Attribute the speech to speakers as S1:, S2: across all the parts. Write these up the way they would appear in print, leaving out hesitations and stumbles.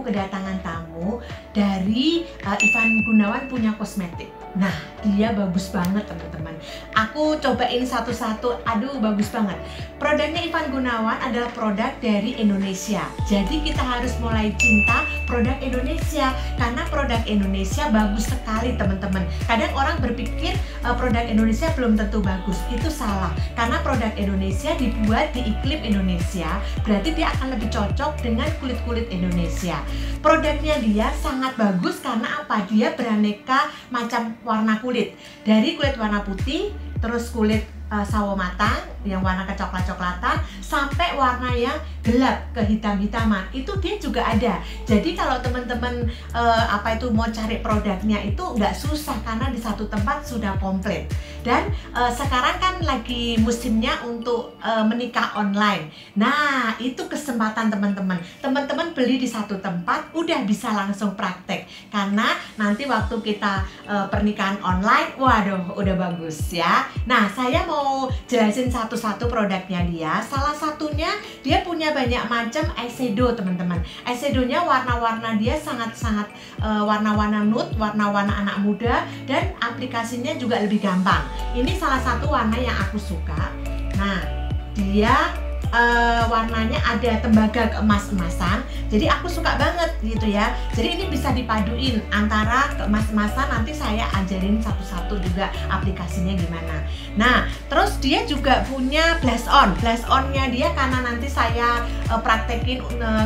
S1: kedatangan tamu dari Ivan Gunawan punya kosmetik. Nah, dia bagus banget teman-teman. Aku cobain satu-satu, aduh bagus banget. Produknya Ivan Gunawan adalah produk dari Indonesia. Jadi kita harus mulai cinta produk Indonesia, karena produk Indonesia bagus sekali teman-teman. Kadang orang berpikir produk Indonesia belum tentu bagus, itu salah. Karena produk Indonesia dibuat di iklim Indonesia, berarti dia akan lebih cocok dengan kulit-kulit Indonesia. Produknya dia sangat bagus karena apa? Dia beraneka macam warna kulit, dari kulit warna putih, terus kulit sawo matang yang warna kecoklat-coklatan, sampai warna yang gelap ke hitam-hitaman, itu dia juga ada. Jadi kalau teman-teman mau cari produknya itu nggak susah, karena di satu tempat sudah komplit. Dan sekarang kan lagi musimnya untuk menikah online. Nah, itu kesempatan teman-teman. Teman-teman beli di satu tempat udah bisa langsung praktek, karena nanti waktu kita pernikahan online, waduh udah bagus ya. Nah, saya mau jelasin satu-satu produknya dia. Salah satunya dia punya banyak macam eyeshadow teman-teman. Eyeshadownya warna-warna dia sangat-sangat warna-warna nude, warna-warna anak muda, dan aplikasinya juga lebih gampang. Ini salah satu warna yang aku suka. Nah, dia warnanya ada tembaga keemas-emasan, jadi aku suka banget gitu ya. Jadi ini bisa dipaduin antara keemas-emasan, nanti saya ajarin satu-satu juga aplikasinya gimana. Nah, terus dia juga punya blush on. Blush onnya dia karena nanti saya praktekin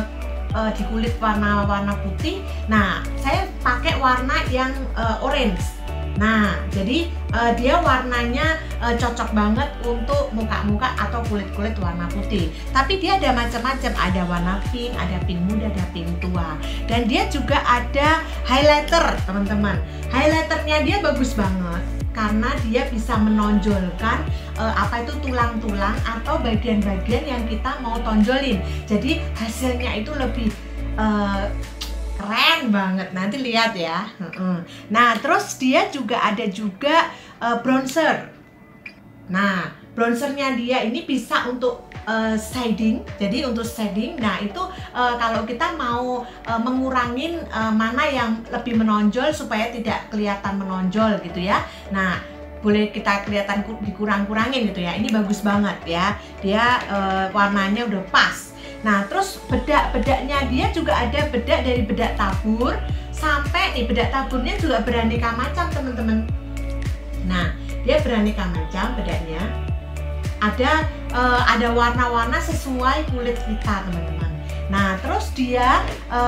S1: di kulit warna-warna putih. Nah, saya pakai warna yang orange. Nah, jadi dia warnanya cocok banget untuk muka-muka atau kulit-kulit warna putih. Tapi dia ada macam-macam, ada warna pink, ada pink muda, ada pink tua. Dan dia juga ada highlighter, teman-teman. Highlighternya dia bagus banget karena dia bisa menonjolkan tulang-tulang atau bagian-bagian yang kita mau tonjolin. Jadi hasilnya itu lebih keren banget, nanti lihat ya. Nah, terus dia juga ada bronzer. Nah, bronzernya dia ini bisa untuk shading. Jadi untuk shading, nah itu kalau kita mau mengurangin mana yang lebih menonjol supaya tidak kelihatan menonjol gitu ya. Nah, boleh kita kelihatan dikurang-kurangin gitu ya. Ini bagus banget ya. Dia warnanya udah pas. Nah, terus bedak-bedaknya dia juga ada bedak dari bedak tabur sampai nih bedak taburnya juga beraneka macam teman-teman. Nah, dia beraneka macam bedaknya. Ada warna-warna sesuai kulit kita teman-teman. Nah, terus dia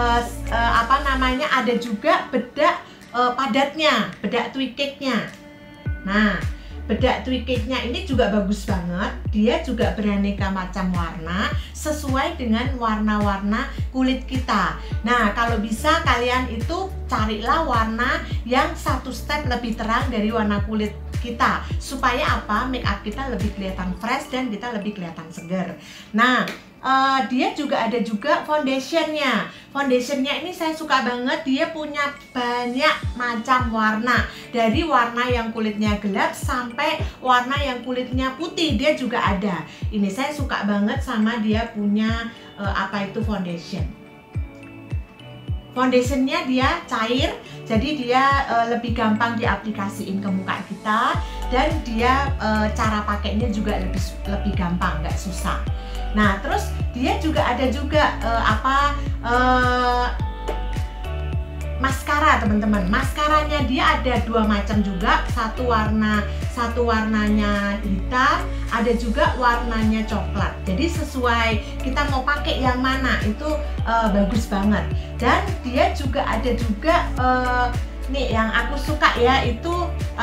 S1: ada juga bedak padatnya, bedak twiketnya. Nah, bedak twiketnya ini juga bagus banget. Dia juga beraneka macam warna sesuai dengan warna-warna kulit kita. Nah, kalau bisa kalian itu carilah warna yang satu step lebih terang dari warna kulit kita, supaya apa? Make up kita lebih kelihatan fresh dan kita lebih kelihatan segar. Nah, dia juga ada foundationnya. Foundationnya ini saya suka banget. Dia punya banyak macam warna, dari warna yang kulitnya gelap sampai warna yang kulitnya putih. Dia juga ada. Ini saya suka banget sama dia punya foundation. Foundationnya dia cair, jadi dia lebih gampang diaplikasiin ke muka kita, dan dia cara pakainya juga lebih gampang, nggak susah. Nah, terus dia juga ada maskara teman-teman. Maskaranya dia ada dua macam juga, satu warnanya hitam, ada juga warnanya coklat. Jadi sesuai kita mau pakai yang mana itu bagus banget. Dan dia juga ada nih yang aku suka ya, itu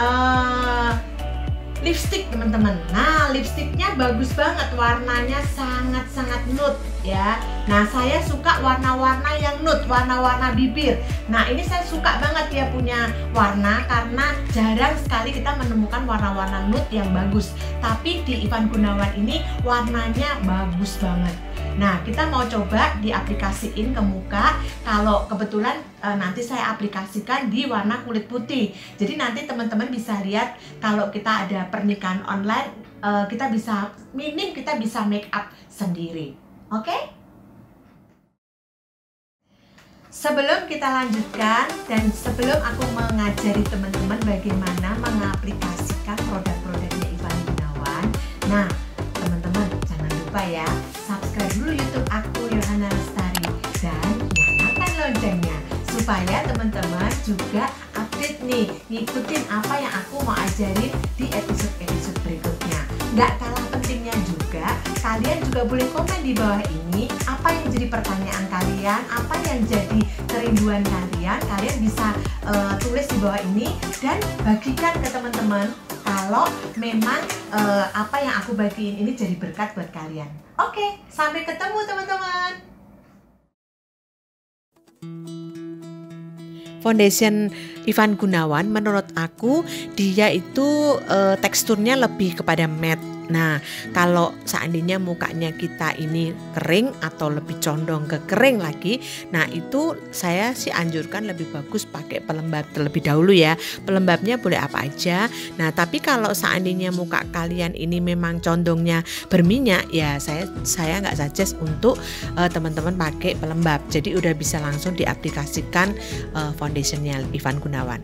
S1: lipstick teman-teman. Nah, lipsticknya bagus banget, warnanya sangat-sangat nude ya. Nah, saya suka warna-warna yang nude, warna-warna bibir. Nah, ini saya suka banget dia punya warna, karena jarang sekali kita menemukan warna-warna nude yang bagus. Tapi di Ivan Gunawan ini warnanya bagus banget. Nah, kita mau coba diaplikasiin ke muka. Kalau kebetulan nanti saya aplikasikan di warna kulit putih. Jadi nanti teman-teman bisa lihat kalau kita ada pernikahan online, kita bisa make up sendiri. Oke? Sebelum kita lanjutkan dan sebelum aku mengajari teman-teman bagaimana mengaplikasikan produk-produknya Ivan Gunawan, nah teman-teman jangan lupa ya, subscribe dulu YouTube aku Yohana Lestari dan nyalakan loncengnya supaya teman-teman juga update nih, ngikutin apa yang aku mau ajarin di episode-episode berikutnya. Nggak kalah pentingnya juga, kalian juga boleh komen di bawah ini apa yang jadi pertanyaan kalian, apa yang jadi kerinduan kalian. Kalian bisa tulis di bawah ini dan bagikan ke teman-teman kalau memang apa yang aku bagiin ini jadi berkat buat kalian. Oke, sampai ketemu teman-teman. Foundation Ivan Gunawan menurut aku dia itu teksturnya lebih kepada matte. Nah, kalau seandainya mukanya kita ini kering atau lebih condong ke kering lagi, nah itu saya sih anjurkan lebih bagus pakai pelembab terlebih dahulu ya. Pelembabnya boleh apa aja. Nah, tapi kalau seandainya muka kalian ini memang condongnya berminyak, ya saya nggak suggest untuk teman-teman pakai pelembab. Jadi udah bisa langsung diaplikasikan foundationnya Ivan Gunawan.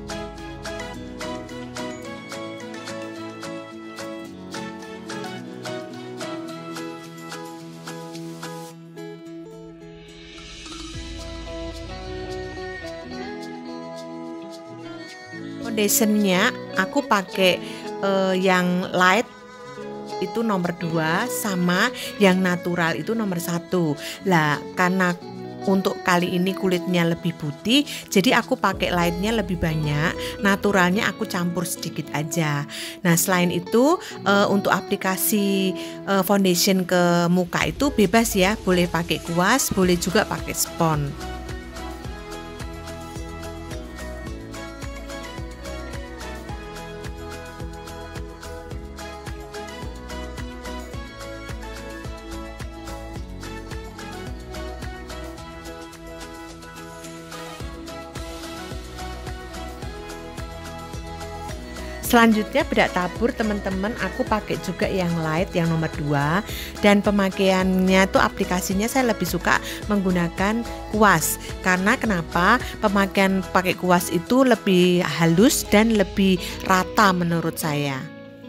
S1: Foundationnya aku pakai yang light itu nomor 2 sama yang natural itu nomor 1. Lah karena untuk kali ini kulitnya lebih putih, jadi aku pakai lightnya lebih banyak, naturalnya aku campur sedikit aja. Nah selain itu untuk aplikasi foundation ke muka itu bebas ya, boleh pakai kuas, boleh juga pakai spons. Selanjutnya bedak tabur teman-teman, aku pakai juga yang light yang nomor 2 dan pemakaiannya tuh aplikasinya saya lebih suka menggunakan kuas. Karena kenapa? Pemakaian pakai kuas itu lebih halus dan lebih rata menurut saya.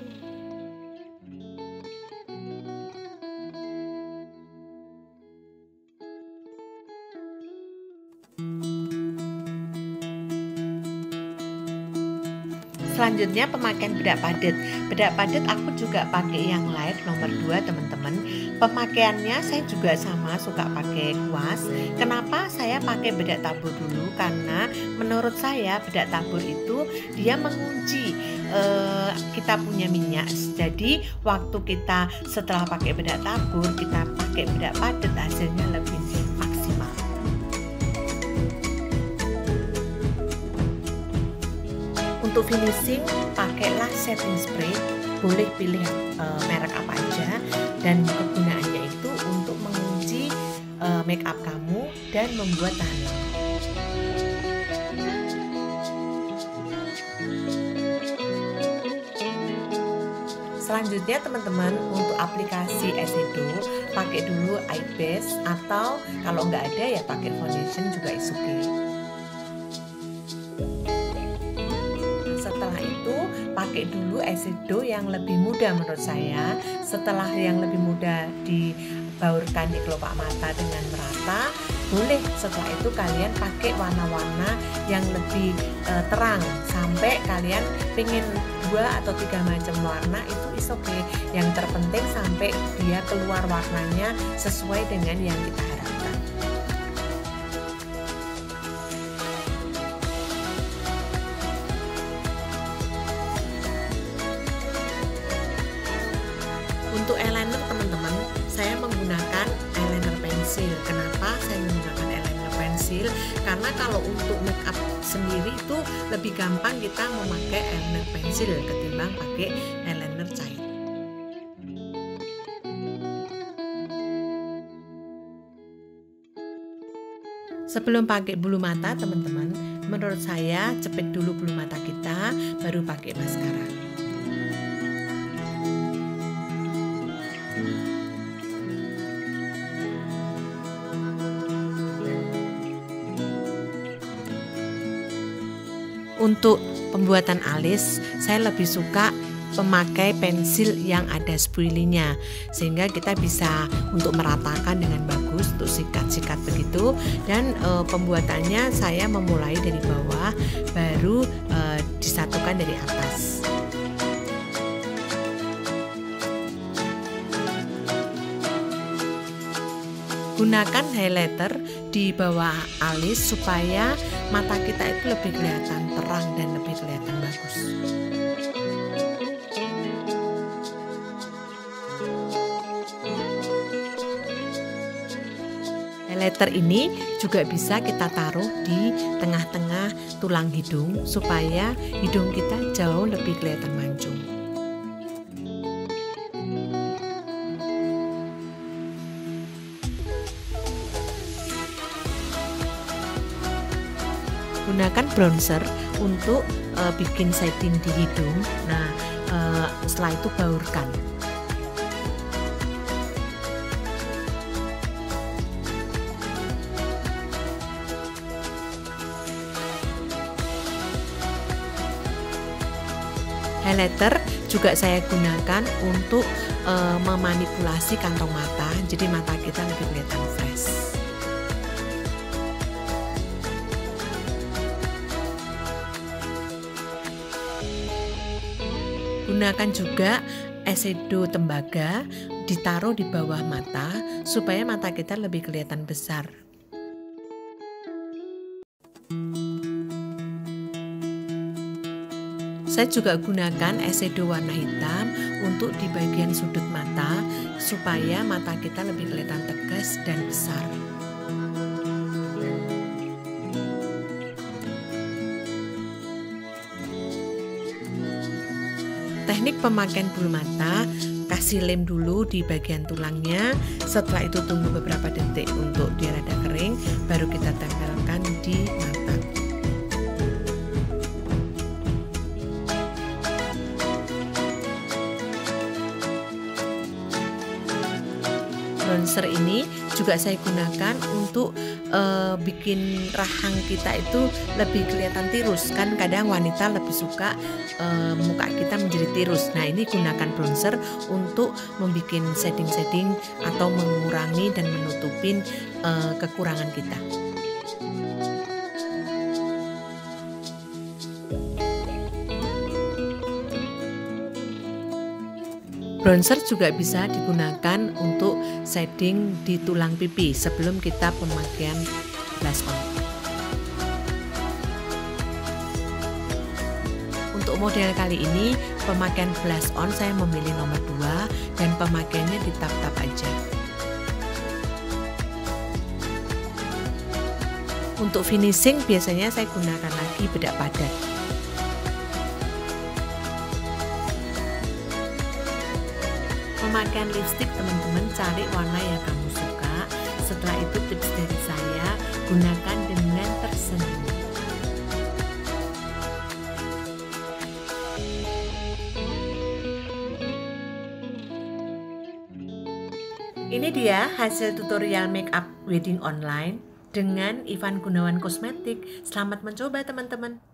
S1: Selanjutnya pemakaian bedak padat. Bedak padat aku juga pakai yang light nomor 2 teman-teman. Pemakaiannya saya juga sama suka pakai kuas. Kenapa saya pakai bedak tabur dulu? Karena menurut saya bedak tabur itu dia mengunci kita punya minyak. Jadi waktu kita setelah pakai bedak tabur, kita pakai bedak padat hasilnya lebih maksimal. Untuk finishing pakailah setting spray, boleh pilih merek apa aja, dan kegunaannya itu untuk mengunci make up kamu dan membuat tahan lama. Selanjutnya teman-teman, untuk aplikasi eyeshadow pakai dulu eye base, atau kalau nggak ada ya pakai foundation juga is okay. Setelah itu pakai dulu eyeshadow yang lebih mudah menurut saya. Setelah yang lebih mudah dibaurkan di kelopak mata dengan merata, boleh setelah itu kalian pakai warna-warna yang lebih terang sampai kalian pengen 2 atau 3 macam warna, itu is okay. Yang terpenting sampai dia keluar warnanya sesuai dengan yang kita harapkan. Untuk eyeliner teman-teman, saya menggunakan eyeliner pensil. Kenapa saya menggunakan eyeliner pensil? Karena kalau untuk make up sendiri itu lebih gampang kita memakai eyeliner pensil ketimbang pakai eyeliner cair. Sebelum pakai bulu mata teman-teman, menurut saya cepet dulu bulu mata kita, baru pakai maskara. Untuk pembuatan alis, saya lebih suka memakai pensil yang ada spuilinya, sehingga kita bisa untuk meratakan dengan bagus untuk sikat-sikat begitu. Dan pembuatannya saya memulai dari bawah, baru disatukan dari atas. Gunakan highlighter di bawah alis supaya mata kita itu lebih kelihatan terang dan lebih kelihatan bagus. Highlighter ini juga bisa kita taruh di tengah-tengah tulang hidung supaya hidung kita jauh lebih kelihatan mancung. Gunakan bronzer untuk bikin shading di hidung. Nah, setelah itu baurkan. Highlighter juga saya gunakan untuk memanipulasi kantong mata, jadi mata kita lebih kelihatan fresh. Gunakan juga eyeshadow tembaga, ditaruh di bawah mata supaya mata kita lebih kelihatan besar. Saya juga gunakan eyeshadow warna hitam untuk di bagian sudut mata supaya mata kita lebih kelihatan tegas dan besar. Teknik pemakaian bulu mata, kasih lem dulu di bagian tulangnya, setelah itu tunggu beberapa detik untuk dia rada kering, baru kita tempelkan di mata. Bronzer ini juga saya gunakan untuk bikin rahang kita itu lebih kelihatan tirus. Kan kadang wanita lebih suka muka kita menjadi tirus. Nah, ini gunakan bronzer untuk membuat shading-shading atau mengurangi dan menutupin kekurangan kita. Bronzer juga bisa digunakan untuk shading di tulang pipi sebelum kita pemakaian blush on. Untuk model kali ini, pemakaian blush on saya memilih nomor 2 dan pemakaiannya di tap-tap aja. Untuk finishing biasanya saya gunakan lagi bedak padat. Pemakaian lipstick, teman-teman cari warna yang kamu suka. Setelah itu tips dari saya, gunakan dengan tersenyum. Ini dia hasil tutorial makeup wedding online dengan Ivan Gunawan Kosmetik. Selamat mencoba teman-teman.